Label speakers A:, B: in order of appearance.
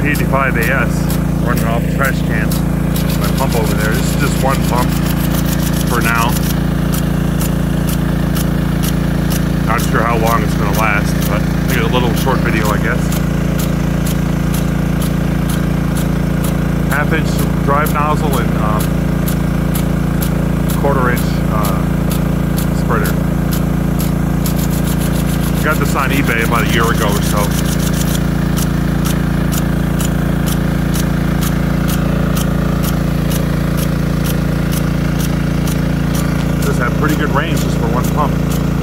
A: P85AS running off the trash can. My pump over there. This is just one pump for now. Not sure how long it's going to last, but make it a little short video, I guess. 1/2 inch drive nozzle and 1/4 inch spreader. Got this on eBay about a year ago or so. Does have pretty good range just for one pump.